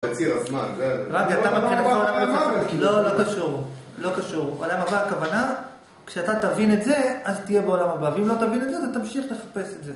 בציר הזמן, זה... רגע, אתה מבחינת עולם הבא? לא, לא קשור. לא קשור. עולם הבא, הכוונה, כשאתה תבין את זה, אז תהיה בעולם הבא. ואם לא תבין את זה, אתה תמשיך לחפש את זה.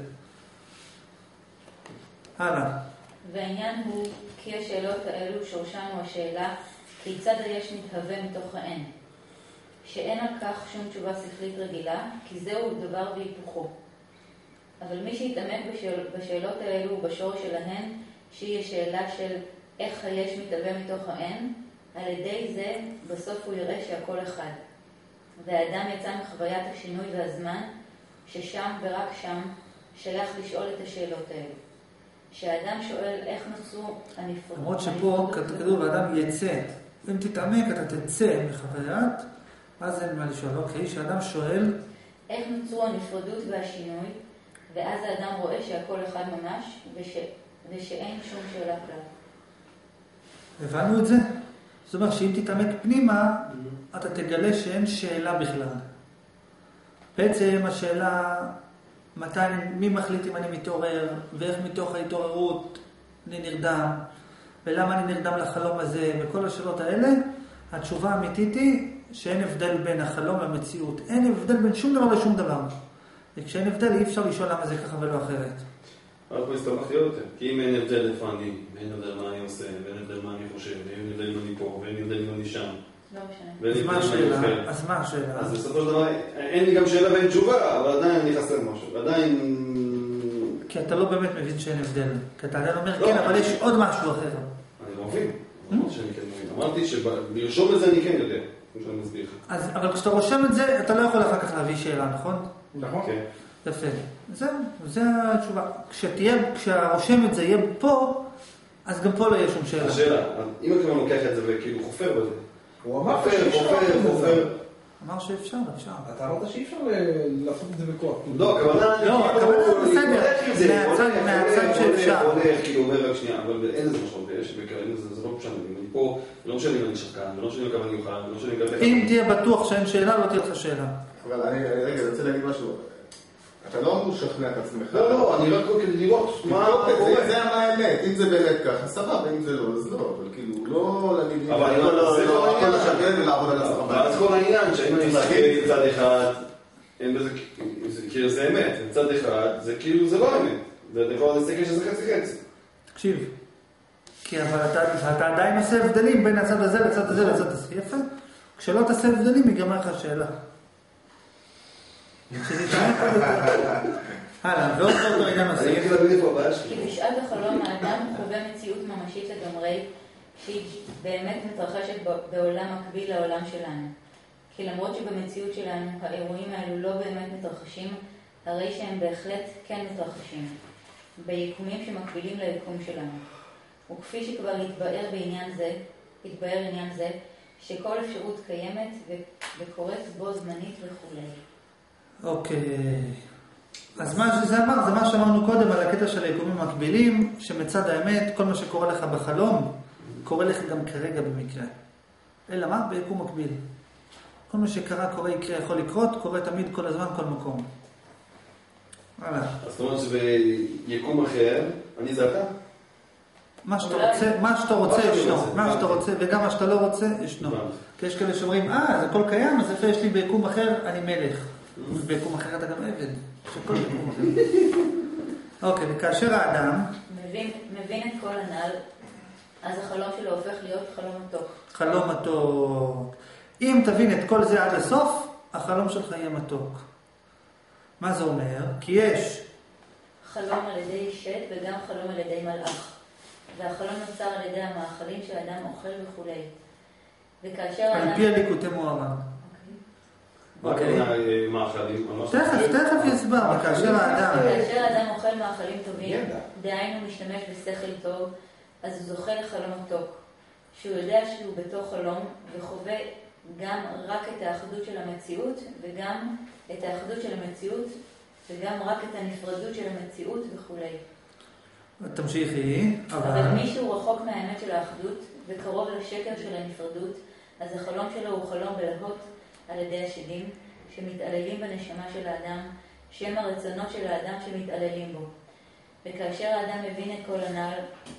הלאה. והעניין הוא כי השאלות האלו שורשן הוא השאלה כיצד היש מתהווה מתוך האין. שאין על כך שום תשובה שכלית רגילה, כי זהו דבר בהיפוכו. אבל מי שיתעמק בשאלות האלו ובשורש שלהן, שהיא השאלה של איך היש מתהווה מתוך האין, על ידי זה בסוף הוא יראה שהכל אחד. והאדם יצא מחוויית השינוי והזמן, ששם ורק שם שייך לשאול את השאלות האלו. שהאדם שואל איך נוצרו הנפרדות. למרות שפה כתוב האדם יצא. אם תתעמק אתה תצא מחוויית, אז אין מה לשאול. אוקיי, שהאדם שואל איך נוצרו הנפרדות והשינוי, ואז האדם רואה שהכל אחד ממש, ושאין שום שאלה כלל. הבנו את זה? זאת אומרת שאם תתעמק פנימה, אתה תגלה שאין שאלה בכלל. בעצם השאלה, מי מחליט אם אני מתעורר, ואיך מתוך ההתעוררות אני נרדם, ולמה אני נרדם לחלום הזה, וכל השאלות האלה, התשובה האמיתית היא שאין הבדל בין החלום למציאות. אין הבדל בין שום דבר לשום דבר. וכשאין הבדל אי אפשר לשאול למה זה ככה ולא אחרת. אבל פה הסתמכתי יותר, כי אם אין הבדל איפה אני, ואין הבדל מה אני עושה, ואין הבדל מה אני חושב, ואין הבדל אם אני פה, ואין הבדל אם אני שם. לא משנה. אז מה השאלה? אז בסופו של דבר, אין לי גם שאלה ואין תשובה, אבל עדיין אני חסר משהו, ועדיין... כי אתה לא באמת מבין שאין הבדל. כי אתה עדיין אומר כן, אבל יש עוד משהו אחר. אני לא מבין. אמרתי שבלרשום את זה אני כן יודע, כמו שאני מסביר. אבל כשאתה רושם את זה, אתה לא יכול אחר כך להביא שאלה, נכון? נכון. יפה. זה התשובה. כשהרושם את זה יהיה פה, אז גם פה לא יהיה שום שאלה. השאלה, אם אתה לוקח את זה וכאילו חופר בזה. הוא אמר שאפשר. אמר שאפשר, אפשר. אתה אמרת שאי אפשר לעשות את זה בכוח. לא, הכוונה... לא, הכוונה בסדר. מהצד שאפשר. הולך, כאילו אומר רק שנייה, אבל אין איזה משהו, זה לא משנה. אני פה, לא משנה אם אני שחקן, לא משנה כמה אני אוכל, לא משנה כמה... אם תהיה בטוח שאין שאלה, לא תהיה לך שאלה. אבל אני רוצה להגיד משהו. אתה לא אמור לשכנע את עצמך. לא, אני רק כדי לראות מה קורה. זה האמת, אם זה באמת ככה, סבבה, אם זה לא, אז לא, אבל כאילו, לא להגיד... אבל אני לא הכל לשגן ולעבוד על הסבבה. ואז כל העניין, שאם אני מסכים מצד אחד, אין בזה, כאילו זה אמת, מצד אחד, זה כאילו, זה לא אמת. זה יכול להסתכל שזה חצי חצי. תקשיב, כי אבל אתה עדיין עושה הבדלים בין הצד הזה לצד הזה לצד הזה. יפה. כשלא תעשה הבדלים, ייגמר לך שאלה. הלאה, ועוד עוד עניין הזה. אני אגיד להבין איפה הבעיה שלי. כי בשעת החלום האדם חווה מציאות ממשית לגמרי, שהיא באמת מתרחשת בעולם מקביל לעולם שלנו. כי למרות שבמציאות שלנו האירועים האלו לא באמת מתרחשים, הרי שהם בהחלט כן מתרחשים, ביקומים שמקבילים ליקום שלנו. וכפי שכבר התבאר עניין זה, שכל אפשרות קיימת וקורית בו זמנית וכו'. אוקיי. אז מה שזה אמר, זה מה שאמרנו קודם על הקטע של היקומים המקבילים, שמצד האמת, כל מה שקורה לך בחלום, קורה לך גם כרגע במקרה. אלא מה? ביקום מקביל. כל מה שקרה, קורה, יקרה, יכול לקרות, קורה תמיד, כל הזמן, כל מקום. הלאה. אז זאת אומרת שביקום אחר, אני זה אתה? מה שאתה רוצה, ישנו. מה שאתה רוצה, וגם מה שאתה לא רוצה, ישנו. כי יש כאלה שאומרים, זה הכל קיים, אז איפה יש לי ביקום אחר, אני מלך. ביקום אחר אתה גם עבד. שכל ביקום אחר. אוקיי, וכאשר האדם... מבין את כל הנ"ל, אז החלום שלו הופך להיות חלום מתוק. חלום מתוק. אם תבין את כל זה עד הסוף, החלום שלך יהיה מתוק. מה זה אומר? כי יש... חלום על ידי שד וגם חלום על ידי מלאך. והחלום נוצר על ידי המאכלים שהאדם אוכל וכו'. וכאשר האדם... על פי הליקוטי מוהר"ן. אוקיי. מאכלים? תכף יסבר. כאשר האדם אוכל מאכלים טובים, דהיינו משתמש בשכל טוב, אז הוא זוכה לחלום מתוק. שהוא יודע שהוא בתוך חלום וחווה גם רק את האחדות של המציאות, וגם את האחדות של המציאות, וגם רק את הנפרדות של המציאות וכו'. תמשיכי. אבל מישהו רחוק מהאמת של האחדות וקרוב לשקר של הנפרדות, אז החלום שלו הוא חלום בלהות על ידי השדים שמתעללים בנשמה של האדם, שם הרצונות של האדם שמתעללים בו. וכאשר האדם מבין את כל הנ"ל,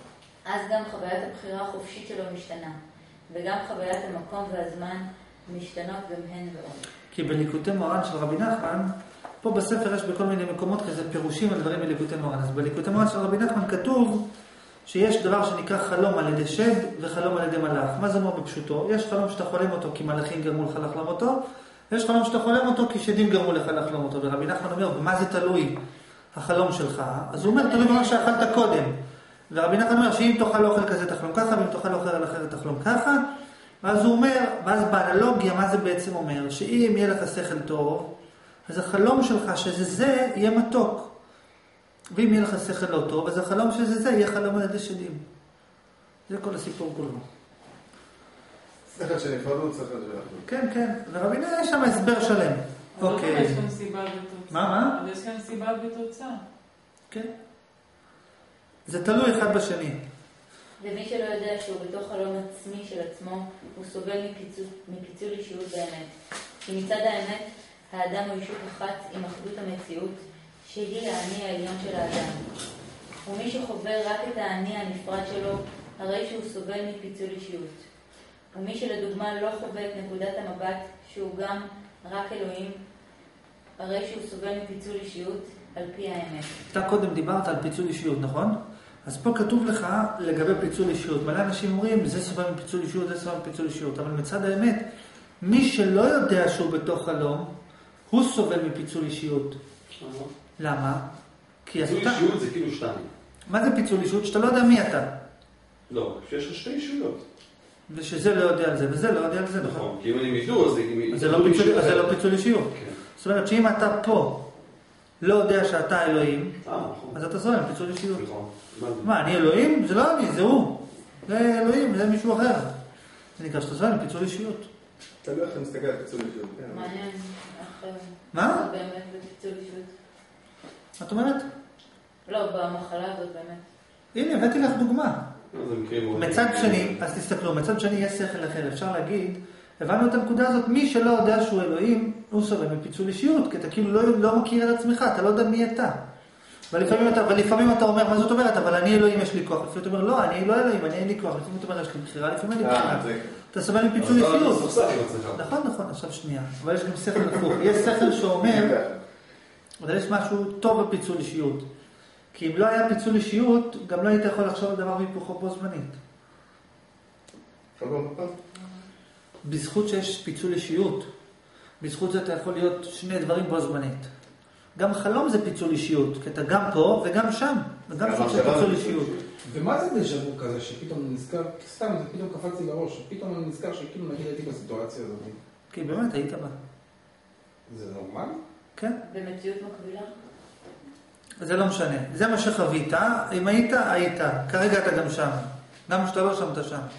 אז גם חוויית הבחירה החופשית שלו משתנה, וגם חוויית המקום והזמן משתנות גם הן ועוד. כי בליקוטי מוהר"ן של רבי נחמן, פה בספר יש בכל מיני מקומות כזה פירושים על דברים בליקוטי מוהר"ן. אז בליקוטי מוהר"ן של רבי נחמן כתוב שיש דבר שנקרא חלום על ידי שד וחלום על ידי מלאך. מה זה אומר בפשוטו? יש חלום שאתה חולם אותו כי מלאכים גרמו לך לחלום אותו, יש חלום שאתה חולם אותו כי שדים גרמו לך לחלום אותו. ורבי נחמן אומר, במה זה תלוי החלום שלך? אז הוא אומר, תלוי במה שאכלת קודם. ורבי נחמן אומר שאם תאכל אוכל כזה תחלום ככה, ואם תאכל אוכל אחר תחלום ככה. ואז הוא אומר, ואז באנלוגיה, מה זה בעצם אומר? שאם יהיה לך שכל טוב, אז החלום שלך שזה יהיה מתוק. ואם יהיה לך שכל לא טוב, אז החלום שזה יהיה חלום על ידי שדים. זה כל הסיפור כולו. שכל שנפרדות, שכל שלנו. כן, כן. ורבי נחמן יש שם הסבר שלם. אוקיי. יש כאן סיבה ותוצאה. מה? יש כאן סיבה ותוצאה. כן. זה תלוי אחד בשני. ומי שלא יודע שהוא בתוך חלום עצמי של עצמו, הוא סובל מפיצול אישיות באמת. כי מצד האמת, האדם הוא אישות אחת עם אחדות המציאות, שהיא האני העליון של האדם. ומי שחובר רק את האני הנפרד שלו, הרי שהוא סובל מפיצול אישיות. ומי שלדוגמה לא חווה את נקודת המבט, שהוא גם רק אלוהים, הרי שהוא סובל מפיצול אישיות על פי האמת. אתה קודם דיברת על פיצול אישיות, נכון? אז פה כתוב לך לגבי פיצול אישיות. מלא אנשים אומרים, זה סובל מפיצול אישיות, זה סובל מפיצול אישיות. אבל מצד האמת, מי שלא יודע שהוא בתוך חלום, הוא סובל מפיצול אישיות. למה? כי פיצול אישיות זה כאילו שתיים. מה זה פיצול אישיות? שאתה לא יודע מי אתה. לא, שיש לך שתי אישויות. ושזה לא יודע על זה, וזה לא יודע על זה, נכון? כי אם אני ידעו, אז זה לא פיצול אישיות. זאת אומרת שאם אתה פה לא יודע שאתה אלוהים, אז אתה סובל מפיצול אישיות. מה, אני אלוהים? זה לא אני, זה הוא. זה אלוהים, זה מישהו אחר. זה נקרא שאתה סובל מפיצול אישיות. אתה לא יכול להסתכל על פיצול אישיות. מעניין. מה? באמת בפיצול אישיות. מה את אומרת? לא, במחלה הזאת באמת. הנה, הבאתי לך דוגמה. מצד שני, אז תסתכלו, מצד שני יש שכל אחר. אפשר להגיד, הבנו את הנקודה הזאת, מי שלא יודע שהוא אלוהים, הוא סובל מפיצול אישיות, כי אתה כאילו לא מכיר את עצמך, אתה לא יודע מי אתה. ולפעמים אתה אומר, מה זאת אומרת? אבל אני אלוהים, יש לי כוח. לפעמים אתה אומר, לא, אני לא אלוהים, אני אין לי כוח. לפעמים אתה אומר, יש לי בחירה, לפעמים אין לי בחירה. אתה סובל מפיצול אישיות. נכון, עכשיו שנייה. אבל יש גם שכל הפוך. יש שכל שאומר, אבל יש משהו טוב בפיצול אישיות. כי אם לא היה פיצול אישיות, גם לא היית יכול לחשוב על דבר והיפוכו בו זמנית. בזכות שיש פיצול אישיות, בזכות זה אתה יכול להיות שני דברים בו זמנית. גם חלום זה פיצול אישיות, כי אתה גם פה וגם שם, וגם סוג של פיצול אישיות. ומה זה דז'ה וו כזה שפתאום אני נזכר, סתם זה פתאום קפץ לי בראש, פתאום אני נזכר שכאילו נגיד הייתי בסיטואציה הזאת. כי באמת היית בה. זה נורמלי? כן. במציאות מקבילה? זה לא משנה. זה מה שחווית, אם היית, היית. כרגע אתה גם שם. גם שאתה לא שם, אתה שם.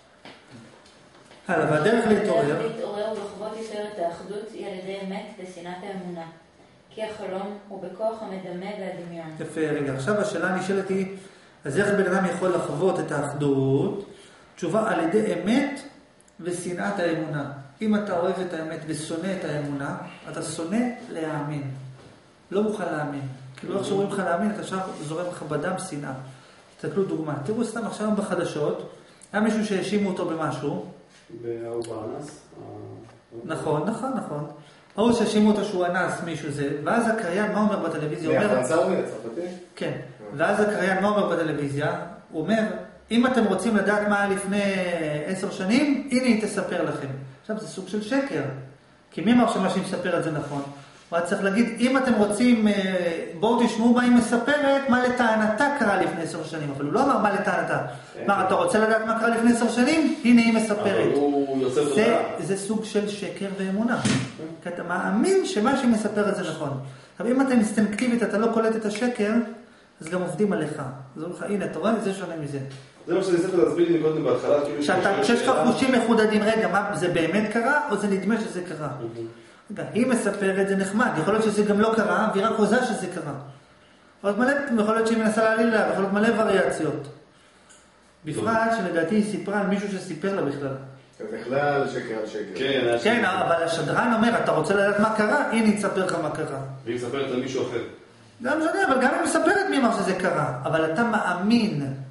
הלאה, והדרך להתעורר. הדרך להתעורר ולחוות יותר את האחדות היא על ידי אמת ושנאת האמונה. כי החלום הוא בכוח המדמה והדמיון. יפה, רגע. עכשיו השאלה נשאלת היא, אז איך בן אדם יכול לחוות את האחדות? תשובה, על ידי אמת ושנאת האמונה. אם אתה אוהב את האמת ושונא את האמונה, אתה שונא להאמין. לא מוכן להאמין. כאילו איך שאומרים לך להאמין, אתה עכשיו זורם לך בדם שנאה. תסתכלו דוגמה. תראו סתם עכשיו בחדשות, היה מישהו שהאשימו אותו במשהו. באובנס. נכון. ההוא שהאשימו אותו שהוא אנס מישהו זה, ואז הקריין, מה אומר בטלוויזיה? כן. ואז הקריין, מה אומר בטלוויזיה? הוא אומר, אם אתם רוצים לדעת מה היה לפני 10 שנים, הנה היא תספר לכם. עכשיו זה סוג של שקר. כי מי אמר שמה שהיא מספרת זה נכון? הוא היה צריך להגיד, אם אתם רוצים, בואו תשמעו מה היא מספרת, מה לטענתה קרה לפני 10 שנים. אבל הוא לא אמר מה לטענתה. מה, אתה רוצה לדעת מה קרה לפני 10 שנים? הנה היא מספרת. זה סוג של שקר ואמונה. כי אתה מאמין שמה שהיא מספרת זה נכון. אבל אם אתה אינסטינקטיבית, אתה לא קולט את השקר, אז גם עובדים עליך. אז אומרים לך, הנה, אתה רואה? זה שונה מזה. זה מה שניסית להסביר לי קודם בהתחלה. כשיש לך חושים מחודדים, רגע, מה, זה באמת קרה או זה נדמה שזה קרה? היא מספרת, זה נחמד, יכול להיות שזה גם לא קרה, והיא רק עושה שזה קרה. יכול להיות שהיא מנסה להעליל לה, יכול להיות מלא וריאציות. בפרט שלדעתי היא סיפרה על מישהו שסיפר לה בכלל. בכלל שקר על שקר. כן, אבל השדרן אומר, אתה רוצה לדעת מה קרה? הנה היא תספר לך מה קרה. והיא מספרת על מישהו אחר. גם משנה, אבל גם היא מספרת מי אמר שזה קרה. אבל אתה מאמין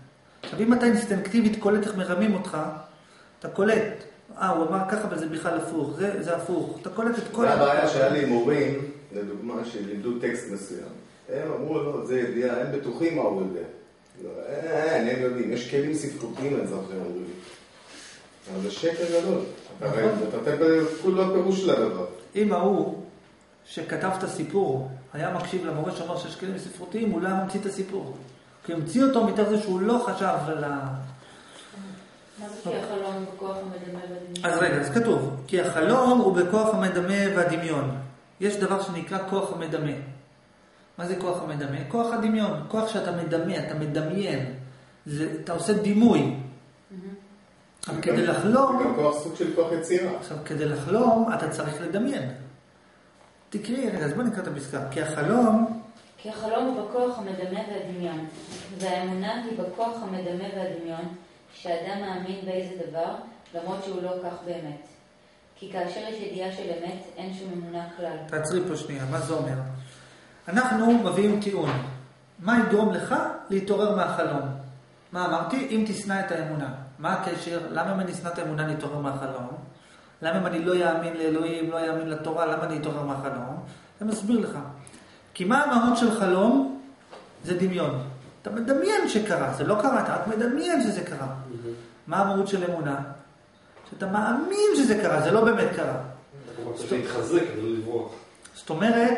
עכשיו, אם אתה אינסטינקטיבית קולט איך מרמים אותך, אתה קולט. הוא אמר ככה, אבל זה בכלל הפוך. זה הפוך. אתה קולט את כל... זה הבעיה שהיה לי מורים, לדוגמה, שלימדו טקסט מסוים. הם אמרו, לא, זה ידיעה, הם בטוחים מה הוא יודע. הם יודעים, יש כלים ספרותיים על זה, הם אמרו לי. אבל זה שקר גדול. אתה נותן כולו פירוש של הדבר. אם ההוא שכתב את הסיפור היה מקשיב למורה שאומר שיש כלים ספרותיים, הוא לא היה ממציא את הסיפור. כי המציא אותו מתוך זה שהוא לא חשב על ה... מה זה כי החלום בכוח המדמה והדמיון? אז רגע, אז כתוב, כי החלום הוא בכוח המדמה והדמיון. יש דבר שנקרא כוח המדמה. מה זה כוח המדמה? כוח הדמיון. כוח שאתה מדמה, אתה מדמיין. אתה עושה דימוי. אבל כדי לחלום... זה גם כוח סוג של כוח יצירה. עכשיו, כדי לחלום, אתה צריך לדמיין. תקראי, רגע, אז בוא נקרא את הפסקה. כי החלום... כי החלום הוא בכוח המדמה והדמיון, והאמונה היא בכוח המדמה והדמיון, שאדם מאמין באיזה דבר, למרות שהוא לא כך באמת. כי כאשר יש ידיעה של אמת, אין שום אמונה כלל. תעצרי פה שנייה, מה זה אומר? אנחנו מביאים טיעון. מה יגרום לך להתעורר מהחלום? מה אמרתי? אם תשנא את האמונה. מה הקשר? למה אם אני אשנא את האמונה להתעורר מהחלום? למה אם אני לא יאמין לאלוהים, לא יאמין לתורה, למה אני אתעורר מהחלום? אני מסביר לך. כי מה המהות של חלום? זה דמיון. אתה מדמיין שקרה, זה לא קרה, אתה רק מדמיין שזה קרה. מה המהות של אמונה? שאתה מאמין שזה קרה, זה לא באמת קרה. אתה צריך להתחזק כדי לא לברוח. זאת אומרת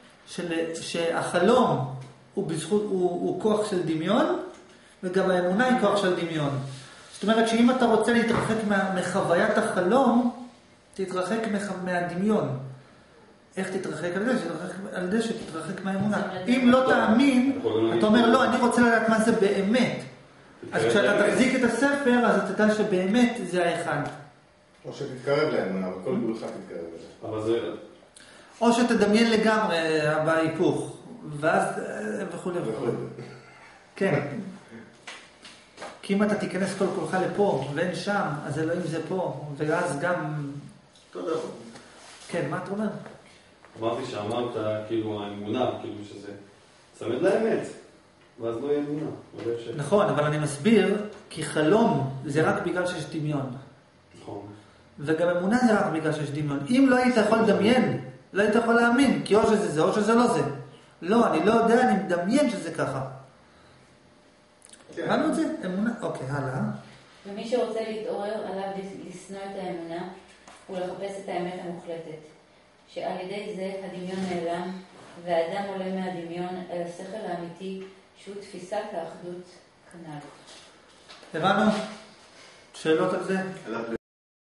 שהחלום הוא כוח של דמיון, וגם האמונה היא כוח של דמיון. זאת אומרת שאם אתה רוצה להתרחק מחוויית החלום, תתרחק מהדמיון. איך תתרחק על זה? על זה שתתרחק מהאמונה. אם לא תאמין, אתה אומר, לא, אני רוצה לדעת מה זה באמת. אז כשאתה תחזיק את הספר, אז אתה תדע שבאמת זה האחד. או שתתקרב לאמונה, אבל כל גולך תתקרב לזה. אבל זה... או שתדמיין לגמרי בהיפוך, ואז וכו'. כן. כי אם אתה תיכנס כל כולך לפה, ואין שם, אז אלוהים זה פה, ואז גם... תודה. כן, מה אתה אומר? אמרתי שאמרת, כאילו, האמונה, כאילו שזה... צמד לאמת, ואז לא יהיה אמונה. נכון, אבל אני מסביר, כי חלום זה רק בגלל שיש דמיון. נכון. וגם אמונה זה רק בגלל שיש דמיון. אם לא היית יכול לדמיין, לא היית יכול להאמין, כי או שזה זה, או שזה לא זה. לא, אני לא יודע, אני מדמיין שזה ככה. ראינו את זה? אמונה? אוקיי, הלאה. ומי שרוצה להתעורר עליו לשנוא את האמונה ולחפש את האמת המוחלטת, שעל ידי זה הדמיון נעלם, והאדם עולה מהדמיון אל השכל האמיתי, שהוא תפיסת האחדות כנ"ל. הבנו? שאלות על זה? על